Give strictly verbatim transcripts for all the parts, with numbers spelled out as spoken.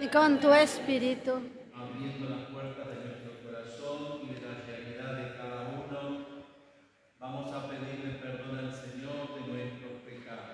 con tu espíritu, abriendo las puertas de nuestro corazón y de la realidad de cada uno, vamos a pedirle perdón al Señor de nuestros pecados.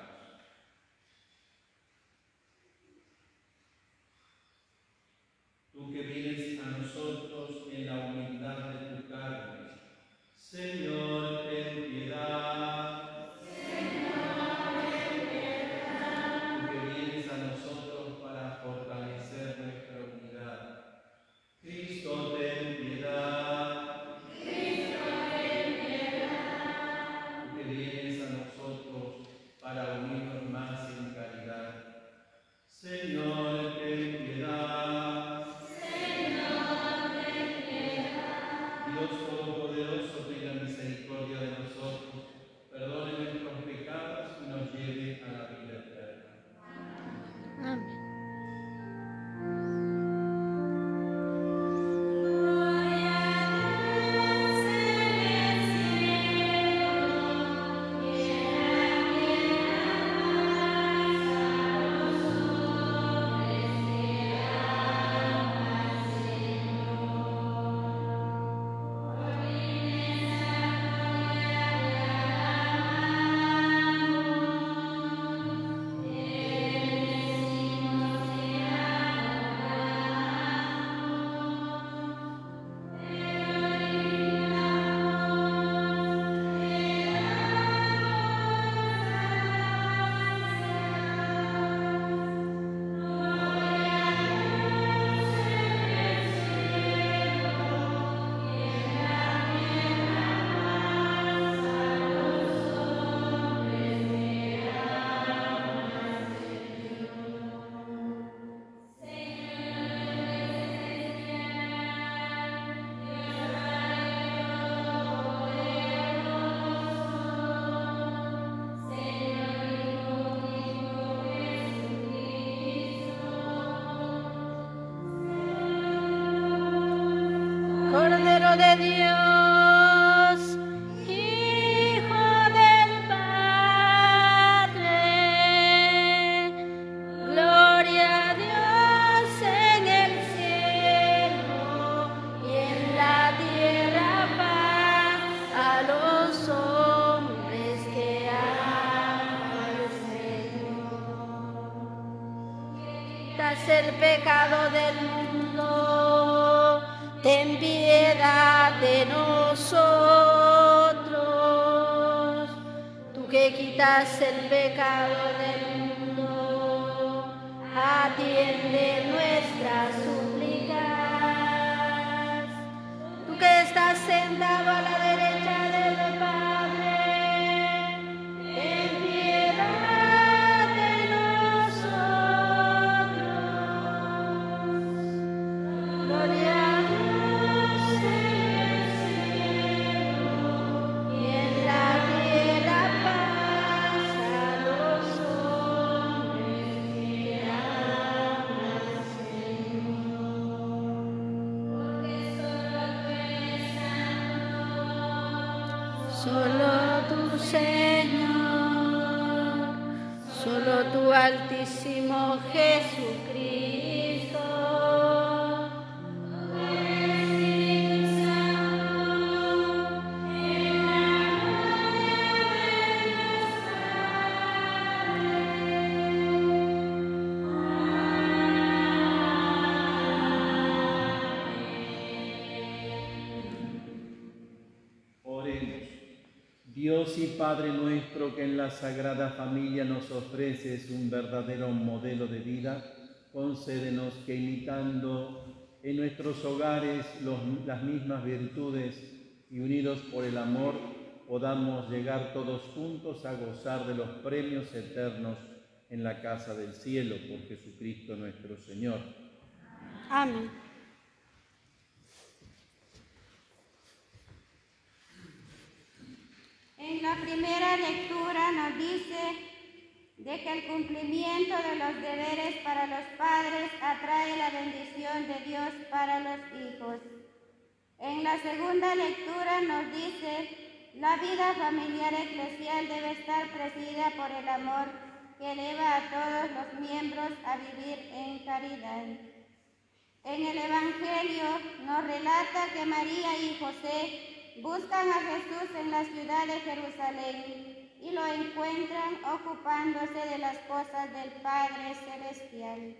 Tú que vienes a nosotros en la humildad de tu carne, Señor, ten piedad. Señor, ten piedad. Tú que vienes a nosotros para fortalecer nuestra unidad, Cristo, ten piedad. Cristo, ten piedad. Tú que vienes a nosotros para unirnos más en caridad, Señor, ten piedad. Señor, ten piedad. Dios Todopoderoso, tenga misericordia de nosotros, perdone nuestros pecados y nos lleve a la vida eterna. amén. Cordero de Dios, Hijo del Padre, gloria a Dios en el cielo y en la tierra paz a los hombres que aman al Señor. Quitas el pecado del mundo, ten piedad de nosotros. Tú que quitas el pecado del mundo, atiende nuestras súplicas. Tú que estás sentado a la derecha del Padre, ten piedad de nosotros. Gloria a solo tú, Señor, solo tú, Altísimo Jesucristo. Dios y Padre nuestro, que en la Sagrada Familia nos ofreces un verdadero modelo de vida, concédenos que imitando en nuestros hogares los, las mismas virtudes y unidos por el amor, podamos llegar todos juntos a gozar de los premios eternos en la casa del cielo, por Jesucristo nuestro Señor. Amén. En la primera lectura nos dice de que el cumplimiento de los deberes para los padres atrae la bendición de Dios para los hijos. En la segunda lectura nos dice: la vida familiar eclesial debe estar presidida por el amor que eleva a todos los miembros a vivir en caridad. En el Evangelio nos relata que María y José buscan a Jesús en la ciudad de Jerusalén y lo encuentran ocupándose de las cosas del Padre Celestial.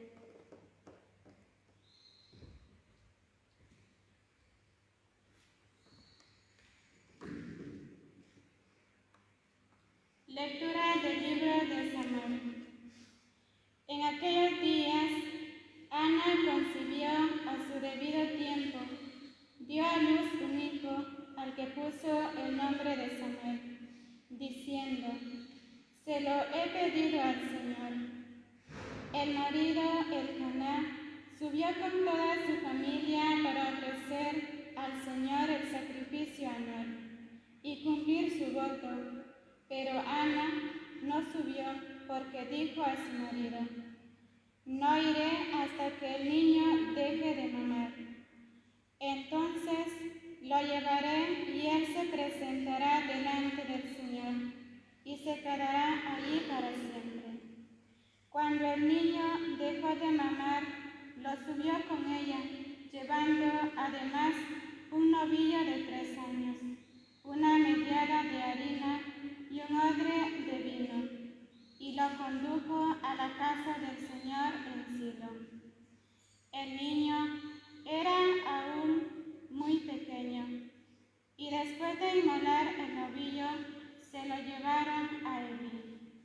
Lectura del libro de Samuel. En aquellos días, Ana concibió a su debido tiempo, dio a luz un hijo al que puso el nombre de Samuel, diciendo: se lo he pedido al Señor. El marido, Elcaná, subió con toda su familia para ofrecer al Señor el sacrificio anual y cumplir su voto, pero Ana no subió porque dijo a su marido: no iré hasta que el niño deje de mamar. Entonces lo llevaré y él se presentará delante del Señor y se quedará allí para siempre. Cuando el niño dejó de mamar, lo subió con ella, llevando además un novillo de tres años, una mediada de harina y un odre de vino, y lo condujo a la casa del Señor en Silo. El niño era aún muy pequeño, y después de inmolar el novillo, se lo llevaron a Elí.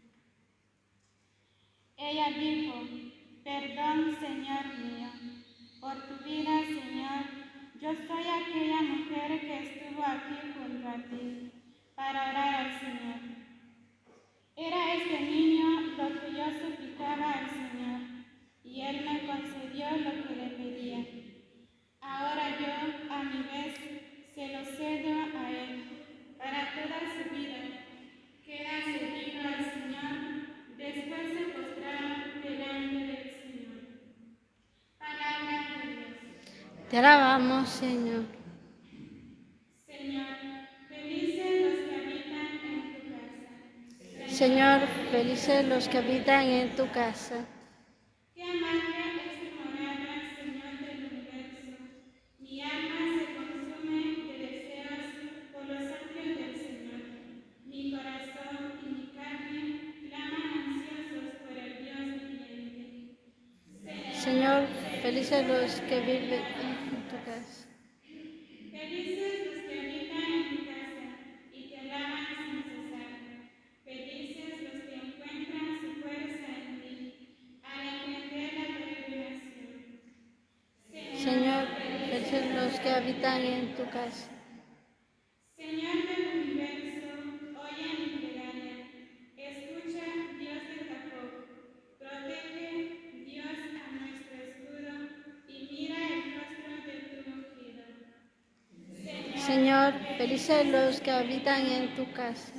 Ella dijo: perdón, Señor mío, por tu vida, Señor. Yo soy aquella mujer que estuvo aquí junto a ti para orar al Señor. Era este niño lo que yo suplicaba al Señor, y él me concedió lo que le pedía. Ahora yo, a mi vez, se lo cedo a él para toda su vida. Queda cedido al Señor, después se postraron delante del Señor. Palabra de Dios. Te alabamos, Señor. Señor, felices los que habitan en tu casa. Señor, felices los que habitan en tu casa. Qué amable es tu morada, Señor del universo. Mi alma se consume de deseos por los atrios del Señor. Mi corazón y mi carne claman ansiosos por el Dios viviente. Señor, felices los que viven en tu casa. Felices los que habitan en tu casa y te alaban sin cesar. Felices los que encuentran su fuerza en ti al emprender la peregrinación. Señor, felices los que habitan en tu casa. Señor del universo, oye mi plegaria. Escucha, Dios de Jacob. Protege, Dios, a nuestro escudo y mira el rostro de tu ungido. Señor, felices los que habitan en tu casa.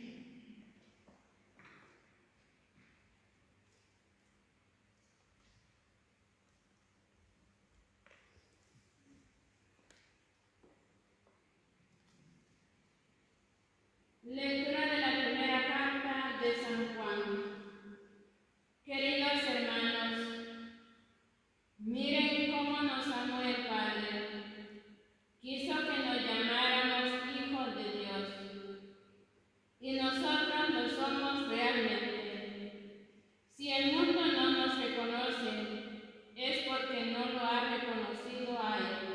Lectura de la primera carta de San Juan. Queridos hermanos, miren cómo nos amó el Padre. Quiso que nos llamáramos hijos de Dios, y nosotros lo somos realmente. Si el mundo no nos reconoce, es porque no lo ha reconocido a Él.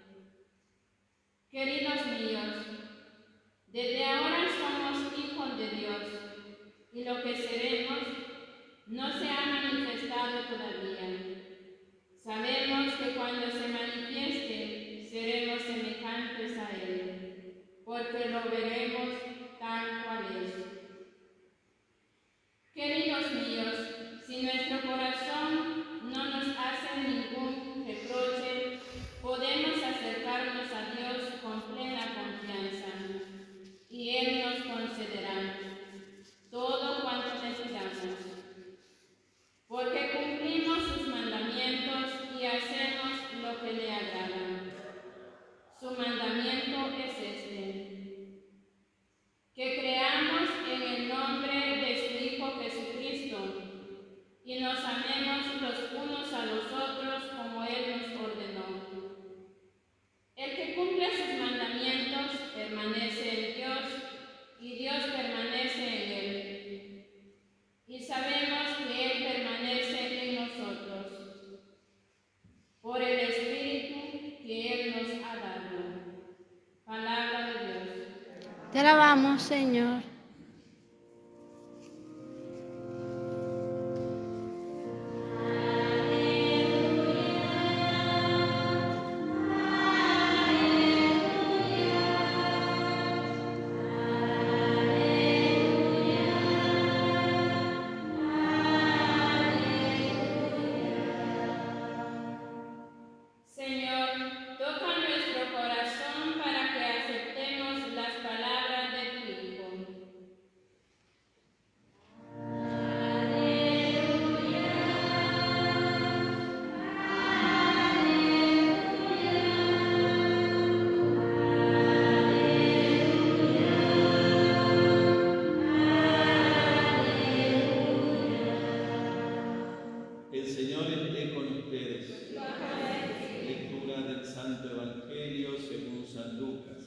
Queridos míos, desde ahora somos hijos de Dios, y lo que seremos no se ha manifestado todavía. Sabemos que cuando se manifieste, seremos semejantes a Él, porque lo veremos tal cual es. Queridos míos, si nuestro corazón no nos hace ningún reproche, podemos acercarnos a Dios con plena confianza, y Él nos concederá todo cuanto necesitamos, porque cumplimos sus mandamientos y hacemos lo que le agrada. Su mandamiento es este: que creamos en el nombre de su Hijo Jesucristo y nos amemos los unos a los otros como Él nos ordenó. nosotros, por el Espíritu que Él nos ha dado. Palabra de Dios. Te alabamos, Señor. Señor, toca nuestro corazón para que aceptemos las palabras de tu Hijo. El Señor esté con ustedes. Lectura del Santo Evangelio según San Lucas.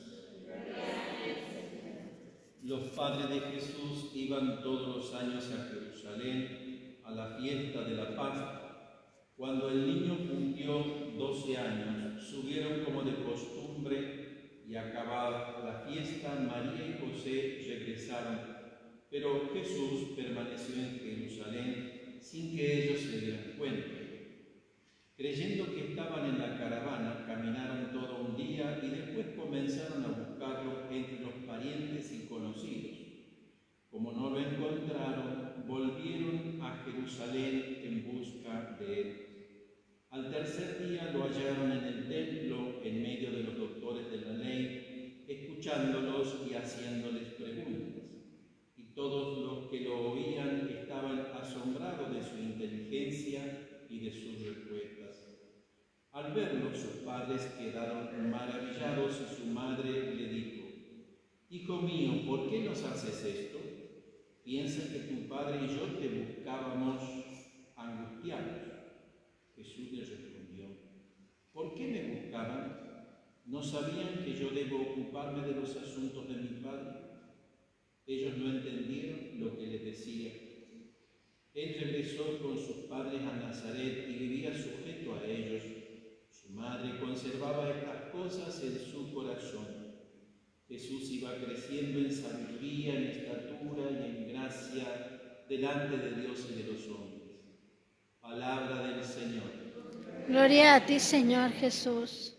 Los padres de Jesús iban todos los años a Jerusalén a la fiesta de la Pascua. Cuando el niño cumplió doce años, subieron como de costumbre y acabada la fiesta, María y José regresaron, pero Jesús permaneció en Jerusalén sin que ellos se dieran cuenta. Creyendo que estaban en la caravana, caminaron todo un día y después comenzaron a buscarlo entre los parientes y conocidos. Como no lo encontraron, volvieron a Jerusalén en busca de él. Al tercer día lo hallaron en el templo, en medio de los doctores de la ley, escuchándolos y haciéndoles preguntas. Y todos los que lo oían estaban asombrados de su inteligencia y de sus respuestas. Al verlo, sus padres quedaron maravillados y su madre le dijo: «Hijo mío, ¿por qué nos haces esto? Piensa que tu padre y yo te buscábamos angustiados». Jesús les respondió: «¿Por qué me buscaban? ¿No sabían que yo debo ocuparme de los asuntos de mi padre?». Ellos no entendieron lo que les decía. Él regresó con sus padres a Nazaret y vivía sujeto a ellos. Su madre conservaba estas cosas en su corazón. Jesús iba creciendo en sabiduría, en estatura y en gracia delante de Dios y de los hombres. Palabra del Señor. Gloria a ti, Señor Jesús.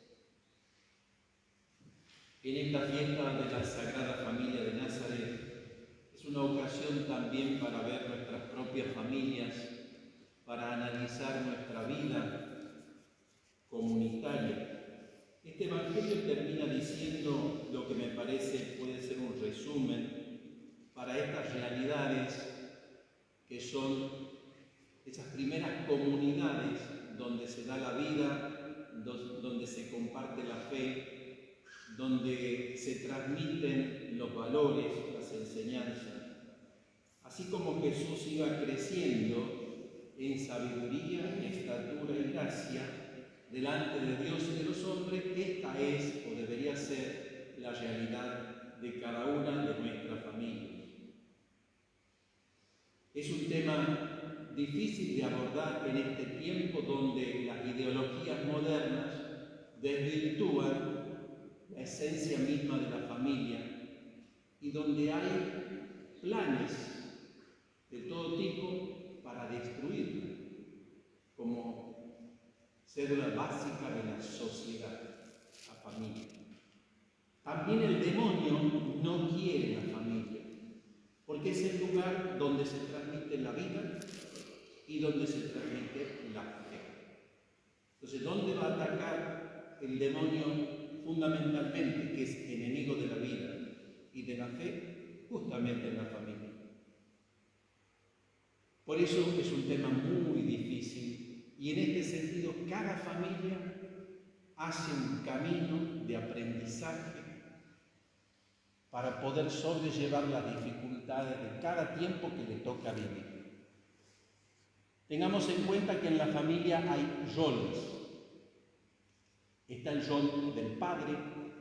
En esta fiesta de la Sagrada Familia de Nazaret es una ocasión también para ver nuestras propias familias, para analizar nuestra vida comunitaria. Este Evangelio termina diciendo lo que me parece puede ser un resumen para estas realidades que son esas primeras comunidades donde se da la vida, donde se comparte la fe, donde se transmiten los valores, las enseñanzas. Así como Jesús iba creciendo en sabiduría, estatura y gracia delante de Dios y de los hombres, esta es o debería ser la realidad de cada una de nuestras familias. Es un tema difícil de abordar en este tiempo donde las ideologías modernas desvirtúan la esencia misma de la familia y donde hay planes de todo tipo para destruirla como cédula básica de la sociedad, la familia. También el demonio no quiere la familia, porque es el lugar donde se transmite la vida y donde se transmite la fe. Entonces, ¿dónde va a atacar el demonio fundamentalmente, que es enemigo de la vida y de la fe? Justamente en la familia. Por eso es un tema muy difícil y en este sentido cada familia hace un camino de aprendizaje para poder sobrellevar las dificultades de cada tiempo que le toca vivir. Tengamos en cuenta que en la familia hay roles. Está el rol del padre,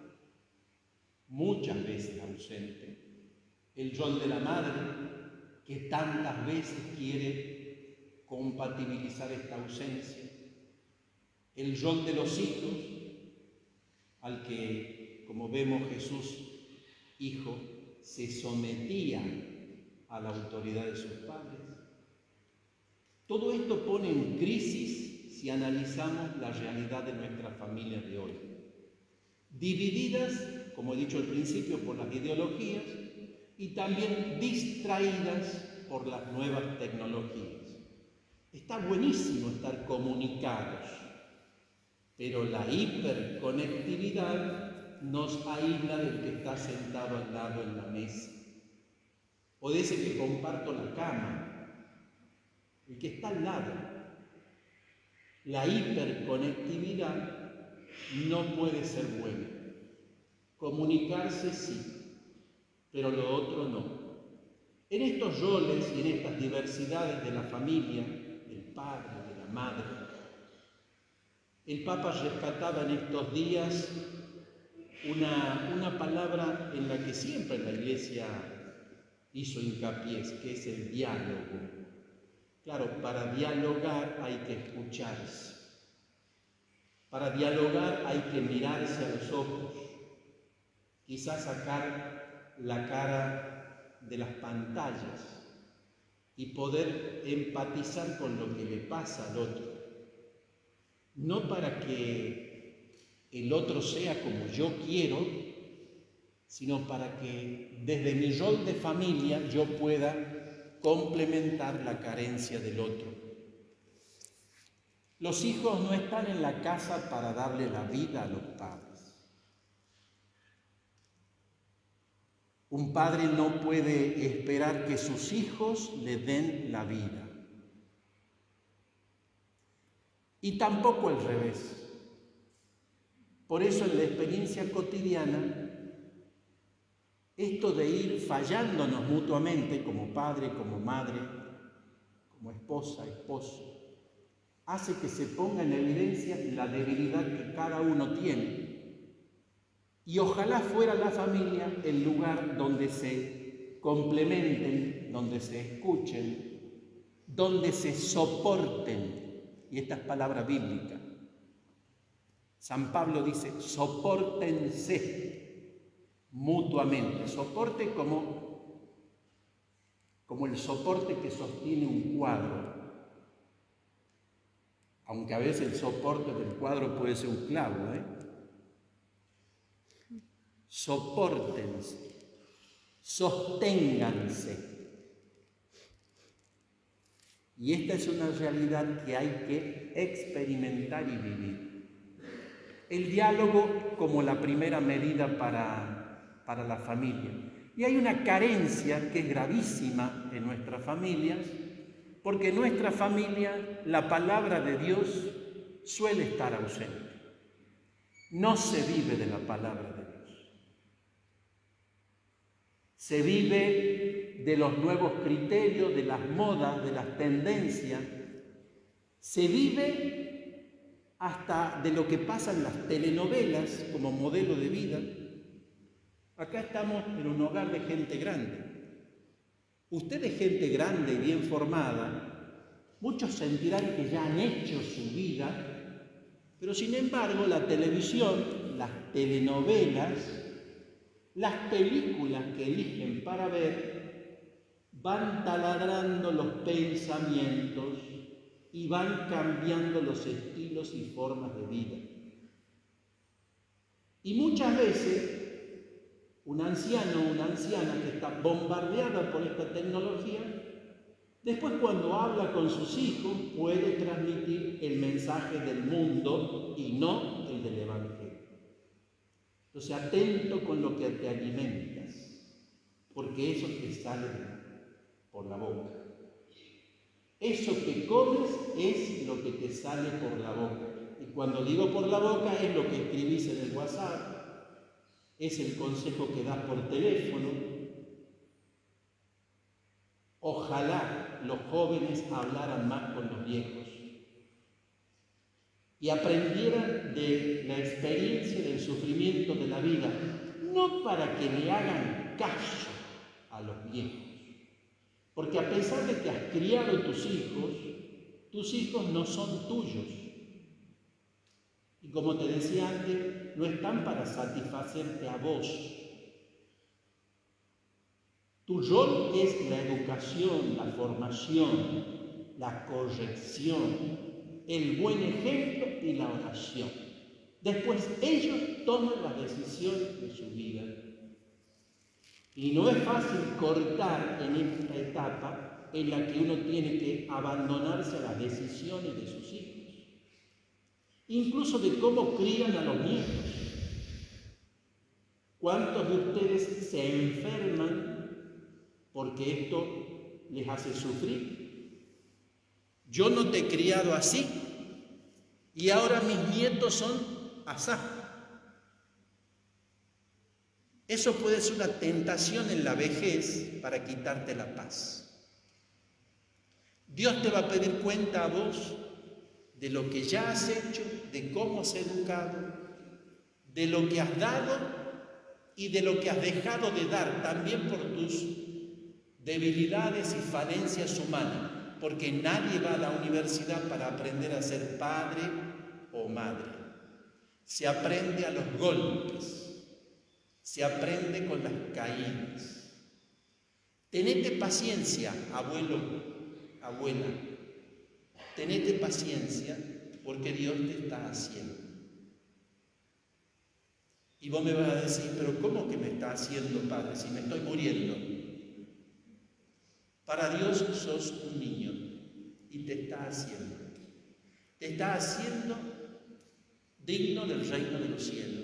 muchas veces ausente, el rol de la madre, que tantas veces quiere compatibilizar esta ausencia. El rol de los hijos, al que, como vemos, Jesús, hijo, se sometía a la autoridad de sus padres. Todo esto pone en crisis si analizamos la realidad de nuestras familias de hoy, divididas, como he dicho al principio, por las ideologías y también distraídas por las nuevas tecnologías. Está buenísimo estar comunicados, pero la hiperconectividad nos aísla del que está sentado al lado en la mesa, o de ese que comparto la cama, el que está al lado. La hiperconectividad no puede ser buena. Comunicarse sí, pero lo otro no. En estos roles y en estas diversidades de la familia, del padre, de la madre, el Papa rescataba en estos días una, una palabra en la que siempre la Iglesia hizo hincapié, que es el diálogo. Claro, para dialogar hay que escucharse. Para dialogar hay que mirarse a los ojos. Quizás sacar la cara de las pantallas y poder empatizar con lo que le pasa al otro. No para que el otro sea como yo quiero, sino para que desde mi rol de familia yo pueda complementar la carencia del otro. Los hijos no están en la casa para darle la vida a los padres. Un padre no puede esperar que sus hijos le den la vida. Y tampoco al revés. Por eso en la experiencia cotidiana, esto de ir fallándonos mutuamente como padre, como madre, como esposa, esposo, hace que se ponga en evidencia la debilidad que cada uno tiene. Y ojalá fuera la familia el lugar donde se complementen, donde se escuchen, donde se soporten. Y esta es palabra bíblica. San Pablo dice, sopórtense mutuamente. Soporte como, como el soporte que sostiene un cuadro. Aunque a veces el soporte del cuadro puede ser un clavo, ¿eh? Sopórtense, sosténganse. Y esta es una realidad que hay que experimentar y vivir. El diálogo como la primera medida para, para la familia. Y hay una carencia que es gravísima en nuestras familias, porque en nuestra familia la palabra de Dios suele estar ausente. No se vive de la palabra de Dios. Se vive de los nuevos criterios, de las modas, de las tendencias. Se vive hasta de lo que pasa en las telenovelas como modelo de vida. Acá estamos en un hogar de gente grande. Ustedes, gente grande y bien formada, muchos sentirán que ya han hecho su vida, pero sin embargo la televisión, las telenovelas, las películas que eligen para ver, van taladrando los pensamientos y van cambiando los estilos y formas de vida. Y muchas veces, un anciano o una anciana que está bombardeada por esta tecnología, después cuando habla con sus hijos puede transmitir el mensaje del mundo y no el del Evangelio. Entonces, atento con lo que te alimentas, porque eso te sale por la boca. Eso que comes es lo que te sale por la boca. Y cuando digo por la boca es lo que escribís en el WhatsApp, es el consejo que das por teléfono. Ojalá los jóvenes hablaran más con los viejos y aprendieran de la experiencia del sufrimiento de la vida, no para que le hagan caso a los viejos, porque a pesar de que has criado tus hijos, Tus hijos no son tuyos. Y como te decía antes, no están para satisfacerte a vos. Tu rol es la educación, la formación, la corrección, el buen ejemplo y la oración. Después ellos toman la decisión de su vida. Y no es fácil cortar en esta etapa en la que uno tiene que abandonarse a las decisiones de sus hijos, incluso de cómo crían a los nietos. ¿Cuántos de ustedes se enferman porque esto les hace sufrir? Yo no te he criado así y ahora mis nietos son asá. Eso puede ser una tentación en la vejez para quitarte la paz. Dios te va a pedir cuenta a vos de lo que ya has hecho, de cómo has educado, de lo que has dado y de lo que has dejado de dar, también por tus debilidades y falencias humanas, porque nadie va a la universidad para aprender a ser padre o madre. Se aprende a los golpes. Se aprende con las caídas. Tenete paciencia, abuelo, abuela. Tenete paciencia porque Dios te está haciendo. Y vos me vas a decir, pero ¿cómo que me está haciendo, Padre, si me estoy muriendo? Para Dios sos un niño y te está haciendo. Te está haciendo digno del reino de los cielos.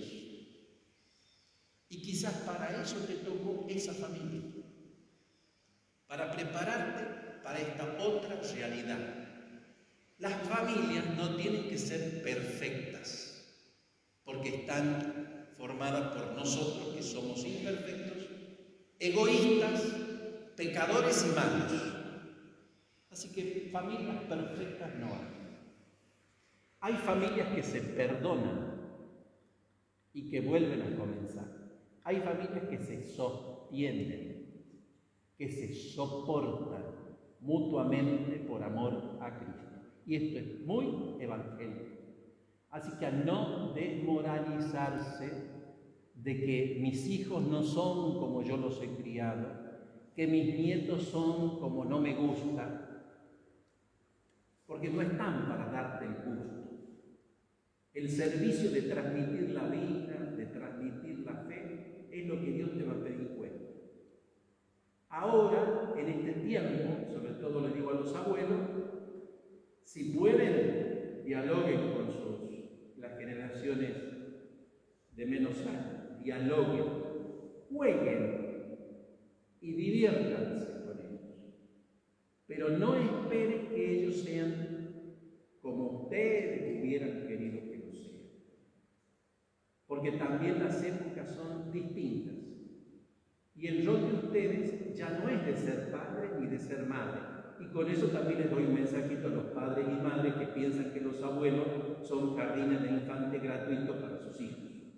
Y quizás para eso te tocó esa familia, para prepararte para esta otra realidad. Las familias no tienen que ser perfectas, porque están formadas por nosotros que somos imperfectos, egoístas, pecadores y malos. Así que familias perfectas no hay. Hay familias que se perdonan y que vuelven a comenzar. Hay familias que se sostienen, que se soportan mutuamente por amor a Cristo. Y esto es muy evangélico. Así que a no desmoralizarse de que mis hijos no son como yo los he criado, que mis nietos son como no me gusta, porque no están para darte el gusto. El servicio de transmitir la vida, de transmitir la fe, es lo que Dios te va a pedir cuenta. Ahora, en este tiempo, sobre todo le digo a los abuelos, si pueden, dialoguen con sus, las generaciones de menos años, dialoguen, jueguen y diviértanse con ellos. Pero no esperen que ellos sean como ustedes hubieran querido que lo sean. Porque también las épocas son distintas. Y el rol de ustedes ya no es de ser padre ni de ser madre. Y con eso también les doy un mensajito a los padres y madres que piensan que los abuelos son jardines de infantes gratuitos para sus hijos.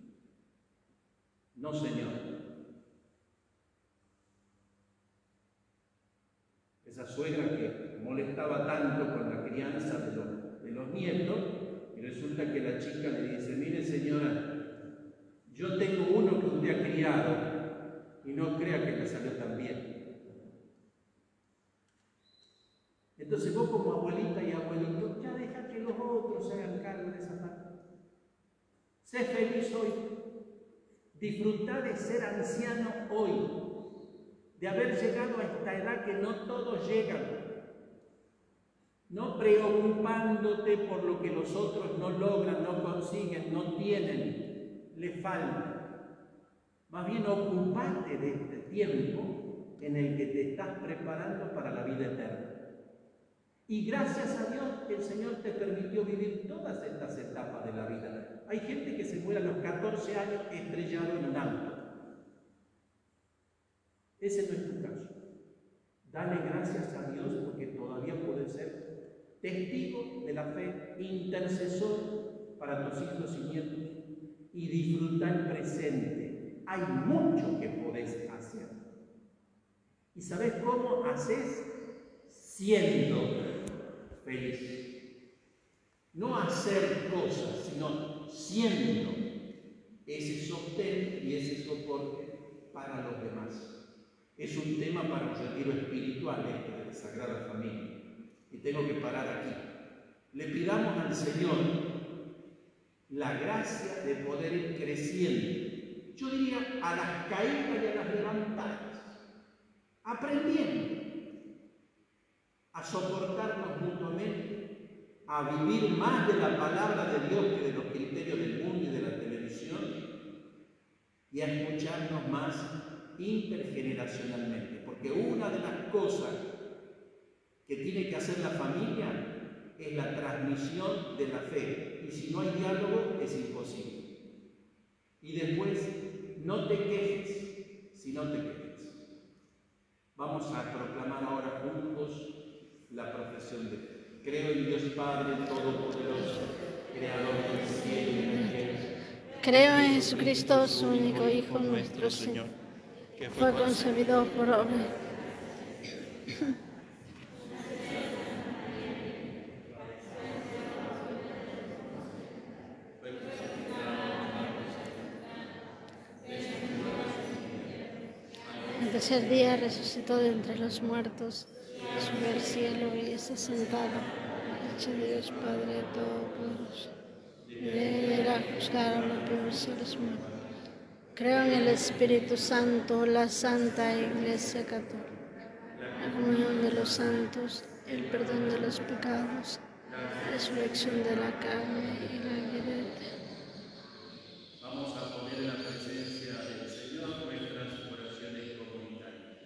No, señor. Esa suegra que molestaba tanto con la crianza de los, de los nietos, y resulta que la chica le dice, mire señora, yo tengo uno que usted ha criado y no crea que me salió tan bien. Entonces vos como abuelita y abuelito, ya deja que los otros se hagan cargo de esa parte. Sé feliz hoy. Disfrutá de ser anciano hoy, de haber llegado a esta edad que no todos llegan. No preocupándote por lo que los otros no logran, no consiguen, no tienen, les falta. Más bien ocupate de este tiempo en el que te estás preparando para la vida eterna. Y gracias a Dios el Señor te permitió vivir todas estas etapas de la vida. Hay gente que se muere a los catorce años estrellado en un auto. Ese no es tu caso. Dale gracias a Dios porque todavía puedes ser testigo de la fe, intercesor para tus hijos y nietos y disfrutar el presente. Hay mucho que podés hacer. ¿Y sabés cómo haces? Siendo feliz. sino siendo ese sostén y ese soporte para los demás. Es un tema para un retiro espiritual este de la Sagrada Familia. Y tengo que parar aquí. Le pidamos al Señor la gracia de poder ir creciendo, yo diría a las caídas y a las levantadas, aprendiendo a soportarnos mutuamente, a vivir más de la palabra de Dios que de los criterios del mundo y de la televisión, y a escucharnos más intergeneracionalmente, porque una de las cosas que tiene que hacer la familia es la transmisión de la fe, y si no hay diálogo es imposible. Y después, no te quejes si no te quejes. Vamos a proclamar ahora juntos la profesión de fe. Creo en Dios Padre Todopoderoso, Creador del cielo y de la tierra. Creo en Jesucristo, su único Hijo, nuestro Señor, que fue concebido por obra. El tercer día resucitó de entre los muertos, subió al cielo y está sentado a la derecha de Dios Padre Todopoderoso. Y debe venir a juzgar a los vivos y a los muertos. Creo en el Espíritu Santo, la Santa Iglesia Católica, la comunión de los santos, el perdón de los pecados, la resurrección de la carne y la vida eterna. Vamos a poner en la presencia del Señor nuestras oraciones comunitarias.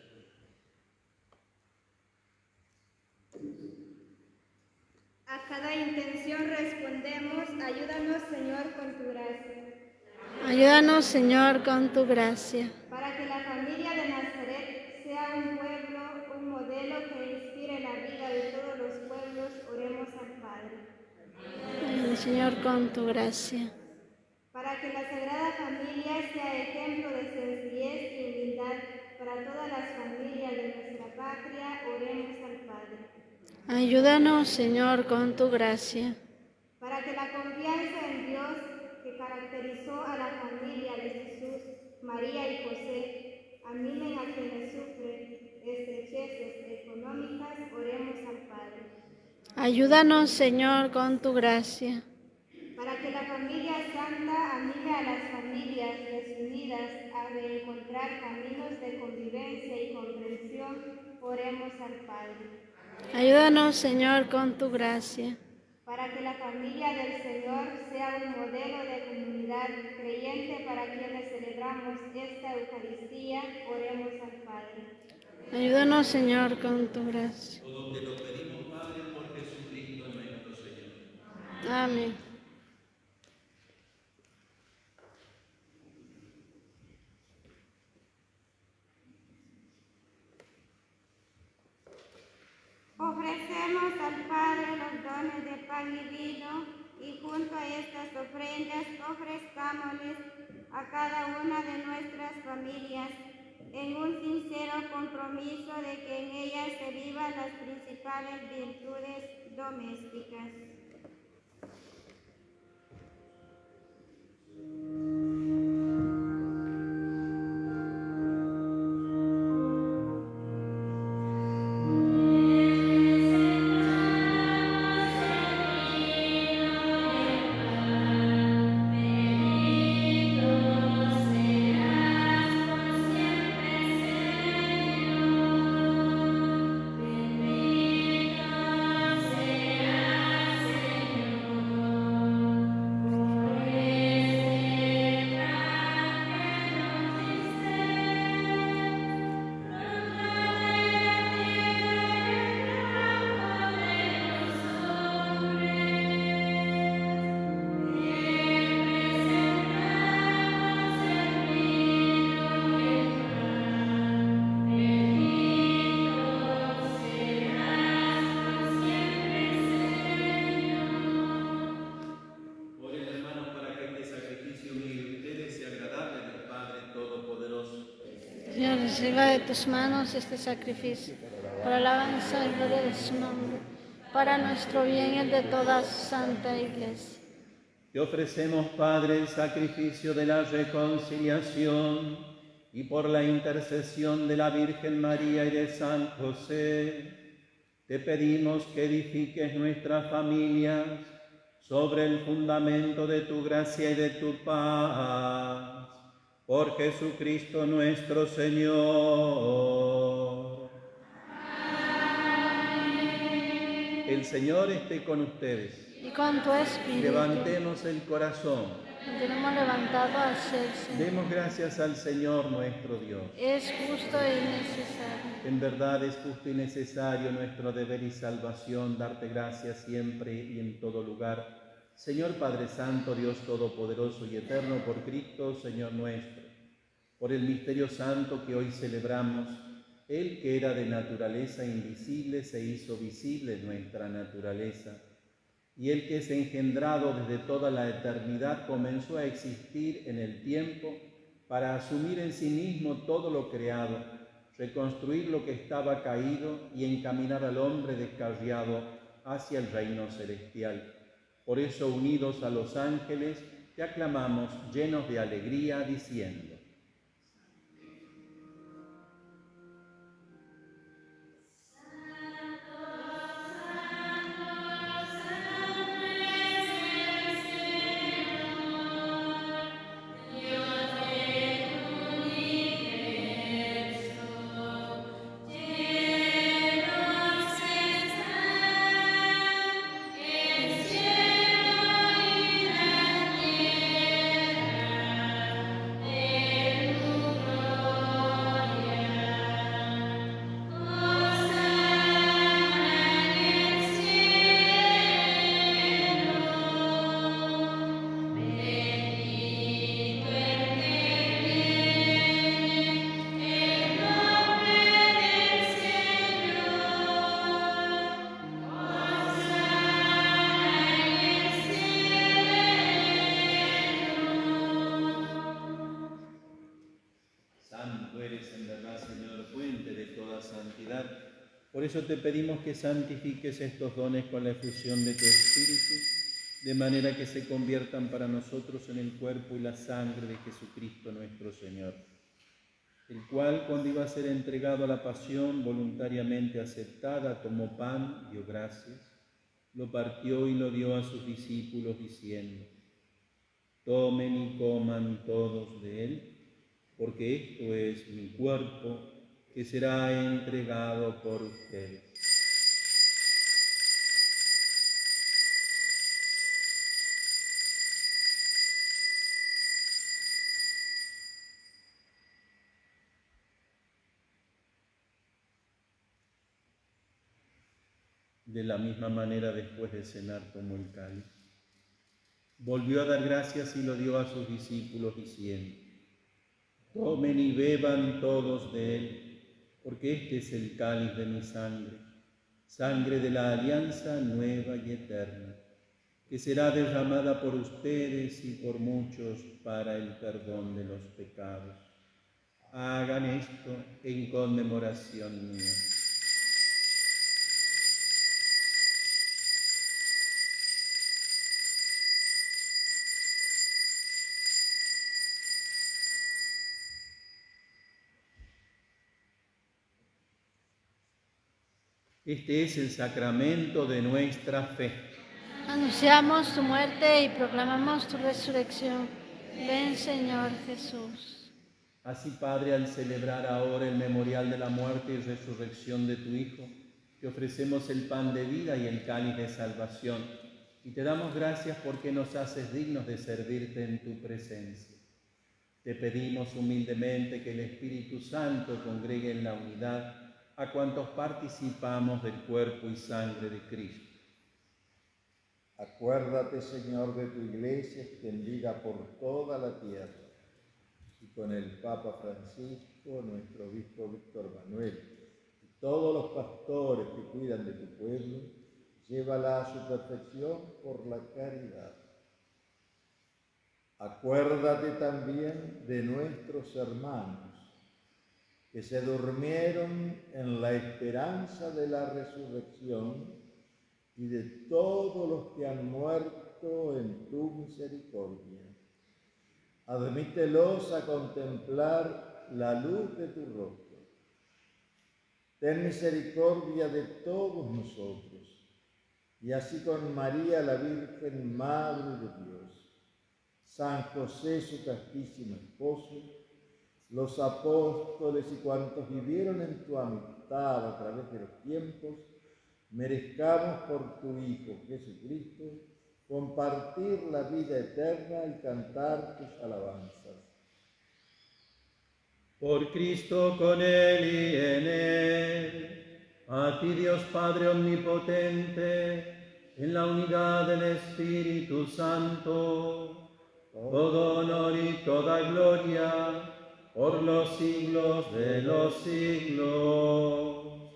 A cada intención respondemos, ayúdanos Señor con tu gracia. Ayúdanos Señor con tu gracia. Para que la familia de Nazaret sea un pueblo, un modelo que inspire la vida de todos los pueblos, oremos al Padre. Ayúdanos Señor con tu gracia. Para que la Sagrada Familia sea ejemplo de sencillez y humildad para todas las familias de nuestra patria, oremos al Padre. Ayúdanos Señor con tu gracia. Para que la confianza en Dios que caracterizó a la familia de Jesús, María y José, animen a quienes sufren estrecheces económicas, oremos al Padre. Ayúdanos Señor con tu gracia. Para que la familia santa anime a las familias desunidas a reencontrar caminos de convivencia y comprensión, oremos al Padre. Ayúdanos Señor con tu gracia. Para que la familia del Señor sea un modelo de comunidad creyente para quienes celebramos esta Eucaristía, oremos al Padre. Ayúdanos Señor con tu gracia. Todo te lo pedimos, Padre, por Jesucristo nuestro Señor. Amén. Ofrecemos al Padre los dones de pan y vino, y junto a estas ofrendas ofrezcámosles a cada una de nuestras familias en un sincero compromiso de que en ellas se vivan las principales virtudes domésticas. Señor, reciba de tus manos este sacrificio, para alabanza y gloria de su nombre, para nuestro bien y el de toda su santa Iglesia. Te ofrecemos, Padre, el sacrificio de la reconciliación y por la intercesión de la Virgen María y de San José, te pedimos que edifiques nuestras familias sobre el fundamento de tu gracia y de tu paz. Por Jesucristo nuestro Señor. Amén. El Señor esté con ustedes. Y con tu espíritu. Levantemos el corazón. Tenemos levantado hacia el Señor. Demos gracias al Señor nuestro Dios. Es justo y necesario. En verdad es justo y necesario nuestro deber y salvación darte gracias siempre y en todo lugar. Señor Padre Santo, Dios Todopoderoso y Eterno, por Cristo, Señor nuestro, por el misterio santo que hoy celebramos, Él que era de naturaleza invisible se hizo visible en nuestra naturaleza, y el que es engendrado desde toda la eternidad comenzó a existir en el tiempo para asumir en sí mismo todo lo creado, reconstruir lo que estaba caído y encaminar al hombre descarriado hacia el reino celestial. Por eso, unidos a los ángeles, te aclamamos llenos de alegría, diciendo: Por eso te pedimos que santifiques estos dones con la efusión de tu Espíritu, de manera que se conviertan para nosotros en el cuerpo y la sangre de Jesucristo nuestro Señor, el cual, cuando iba a ser entregado a la pasión voluntariamente aceptada, tomó pan, dio gracias, lo partió y lo dio a sus discípulos, diciendo: tomen y coman todos de él, porque esto es mi cuerpo, que será entregado por ustedes. De la misma manera, después de cenar, tomó el cáliz, volvió a dar gracias y lo dio a sus discípulos, diciendo: tomen y beban todos de él, porque este es el cáliz de mi sangre, sangre de la alianza nueva y eterna, que será derramada por ustedes y por muchos para el perdón de los pecados. Hagan esto en conmemoración mía. Este es el sacramento de nuestra fe. Anunciamos tu muerte y proclamamos tu resurrección. Ven, Señor Jesús. Así, Padre, al celebrar ahora el memorial de la muerte y resurrección de tu Hijo, te ofrecemos el pan de vida y el cáliz de salvación, y te damos gracias porque nos haces dignos de servirte en tu presencia. Te pedimos humildemente que el Espíritu Santo congregue en la unidad a cuantos participamos del cuerpo y sangre de Cristo. Acuérdate, Señor, de tu Iglesia extendida por toda la tierra, y con el Papa Francisco, nuestro obispo Víctor Manuel, y todos los pastores que cuidan de tu pueblo, llévala a su perfección por la caridad. Acuérdate también de nuestros hermanos que se durmieron en la esperanza de la resurrección, y de todos los que han muerto pacto en tu misericordia. Admítelos a contemplar la luz de tu rostro. Ten misericordia de todos nosotros, y así con María, la Virgen Madre de Dios, San José, su castísimo esposo, los apóstoles y cuantos vivieron en tu amistad a través de los tiempos, merezcamos por tu Hijo Jesucristo compartir la vida eterna y cantar tus alabanzas. Por Cristo, con Él y en Él, a ti Dios Padre Omnipotente, en la unidad del Espíritu Santo, todo honor y toda gloria, por los siglos de los siglos.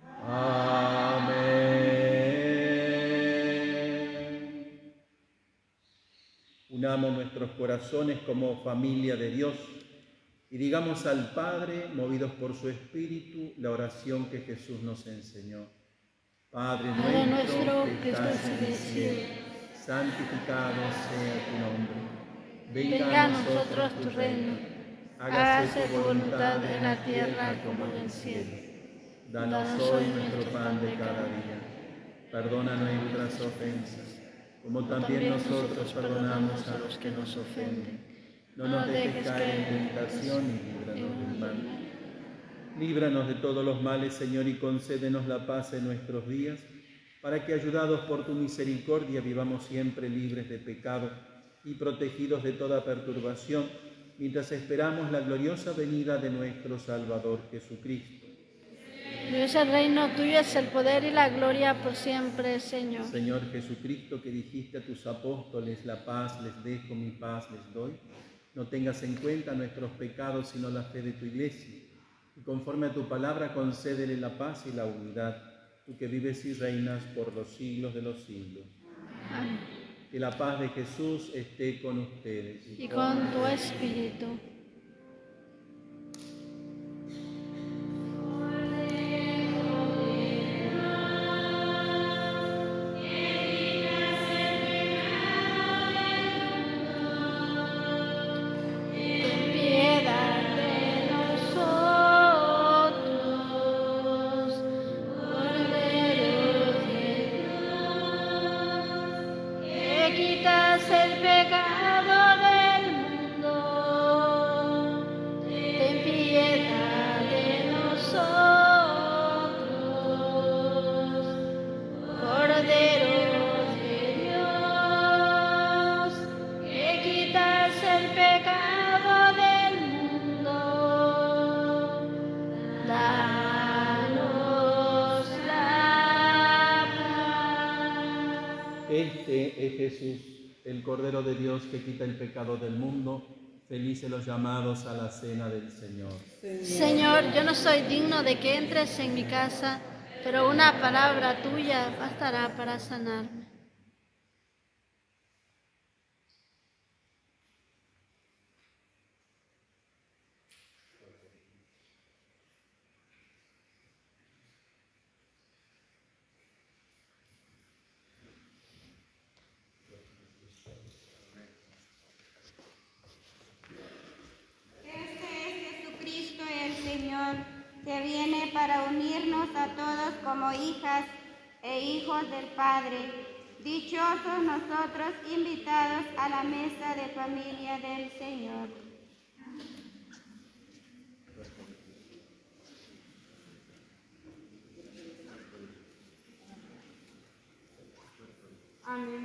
Amén. Unamos nuestros corazones como familia de Dios y digamos al Padre, movidos por su Espíritu, la oración que Jesús nos enseñó. Padre Padre nuestro nuestro que que estás en el cielo, cielo, santificado sea tu nombre. venga a nosotros tu reino, hágase tu voluntad en la tierra como en el cielo. Danos hoy nuestro pan de cada día. Perdona nuestras ofensas, como también nosotros perdonamos a los que nos ofenden. No nos dejes caer en tentación y líbranos del mal. Líbranos de todos los males, Señor, y concédenos la paz en nuestros días, para que, ayudados por tu misericordia, vivamos siempre libres de pecado y protegidos de toda perturbación, mientras esperamos la gloriosa venida de nuestro Salvador Jesucristo. Tuyo es el reino, tuyo es el poder y la gloria por siempre, Señor. Señor Jesucristo, que dijiste a tus apóstoles, la paz les dejo, mi paz les doy, no tengas en cuenta nuestros pecados, sino la fe de tu Iglesia. Y conforme a tu palabra, concédele la paz y la unidad, tú que vives y reinas por los siglos de los siglos. Amén. Que la paz de Jesús esté con ustedes. Y con tu espíritu. Este es Jesús, el Cordero de Dios que quita el pecado del mundo. Felices los llamados a la cena del Señor. Señor, yo no soy digno de que entres en mi casa, pero una palabra tuya bastará para sanarme. Que viene para unirnos a todos como hijas e hijos del Padre. Dichosos nosotros invitados a la mesa de familia del Señor. Amén.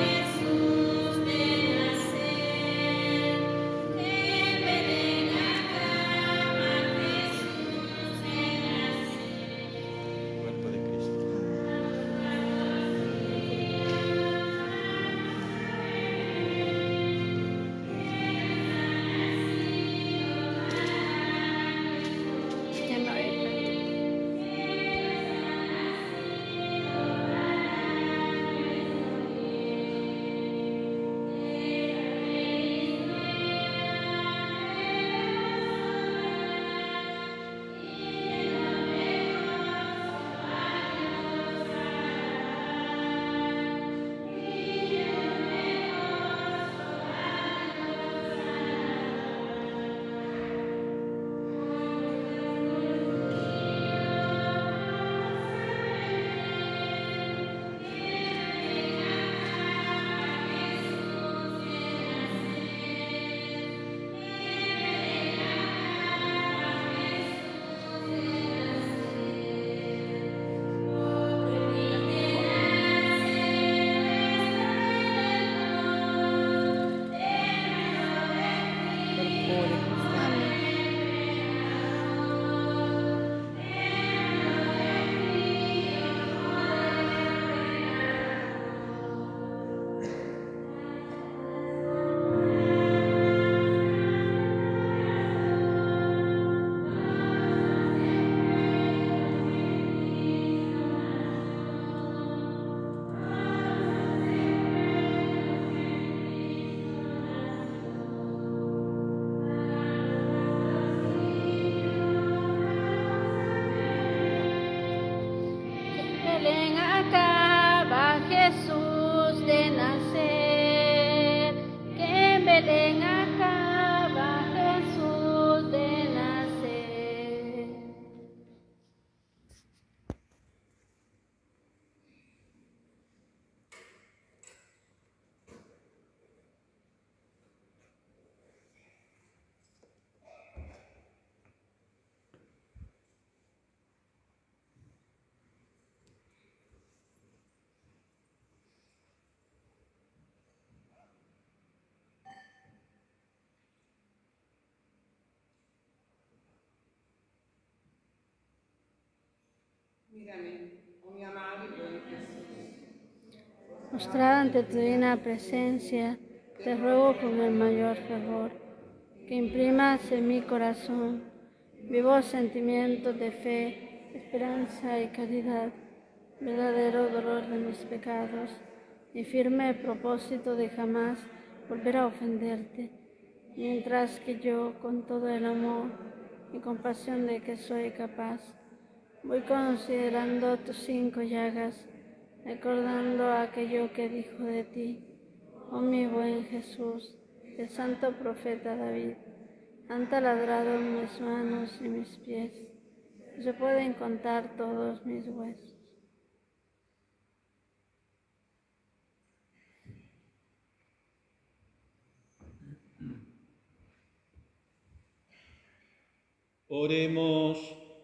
Ven Mírame, oh mi amado y buen Jesús. Mostrada ante tu divina presencia, te ruego con el mayor fervor que imprimas en mi corazón vivos sentimientos de fe, esperanza y caridad, verdadero dolor de mis pecados y firme propósito de jamás volver a ofenderte, mientras que yo, con todo el amor y compasión de que soy capaz, voy considerando tus cinco llagas, recordando aquello que dijo de ti, oh mi buen Jesús, el santo profeta David. Han taladrado mis manos y mis pies, y se pueden contar todos mis huesos. Oremos.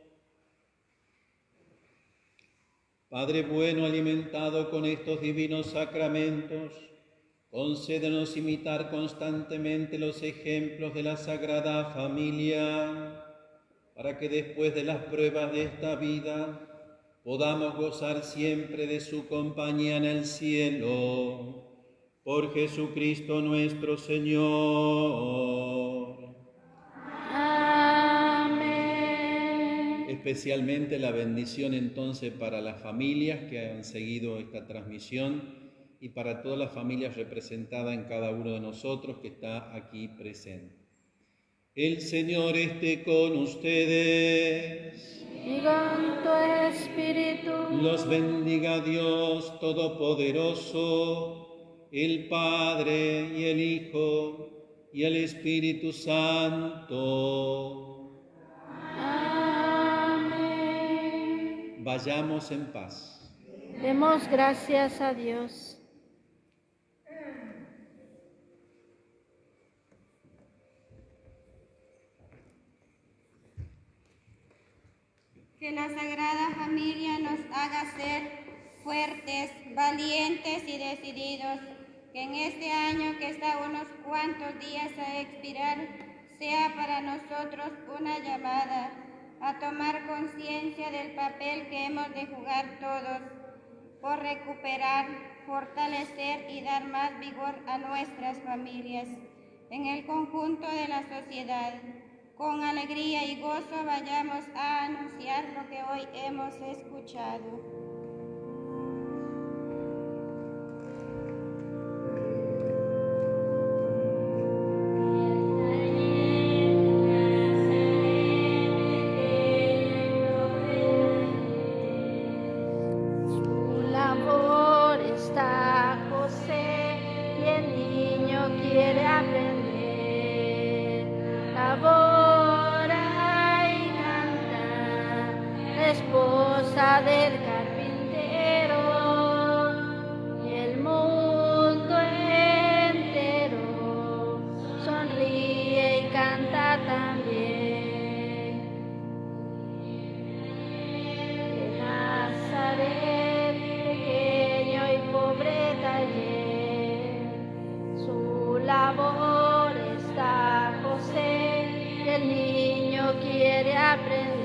Padre bueno, alimentado con estos divinos sacramentos, concédenos imitar constantemente los ejemplos de la Sagrada Familia, para que después de las pruebas de esta vida podamos gozar siempre de su compañía en el cielo. Por Jesucristo nuestro Señor. Amén. Especialmente la bendición entonces para las familias que han seguido esta transmisión y para todas las familias representadas en cada uno de nosotros que está aquí presente. El Señor esté con ustedes. Y con tu espíritu. Los bendiga Dios Todopoderoso, el Padre y el Hijo y el Espíritu Santo. Amén. Vayamos en paz. Demos gracias a Dios. Que la Sagrada Familia nos haga ser fuertes, valientes y decididos. Que en este año que está a unos cuantos días a expirar, sea para nosotros una llamada a tomar conciencia del papel que hemos de jugar todos por recuperar, fortalecer y dar más vigor a nuestras familias en el conjunto de la sociedad. Con alegría y gozo vayamos a anunciar lo que hoy hemos escuchado. Su labor está José y el niño quiere aprender. Labora y canta, la esposa del carpintero, y el mundo entero sonríe y canta también. De Nazaret, pequeño y pobre taller, su labor está José, y el niño quiere aprender.